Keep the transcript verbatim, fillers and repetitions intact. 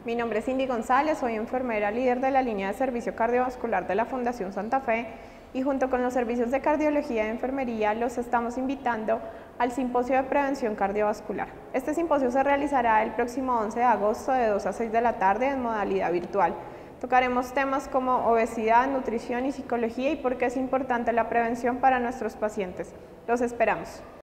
Mi nombre es Cindy González, soy enfermera líder de la línea de servicio cardiovascular de la Fundación Santa Fe y junto con los servicios de cardiología y enfermería los estamos invitando al Simposio de Prevención Cardiovascular. Este simposio se realizará el próximo once de agosto de dos a seis de la tarde en modalidad virtual. Tocaremos temas como obesidad, nutrición y psicología y por qué es importante la prevención para nuestros pacientes. Los esperamos.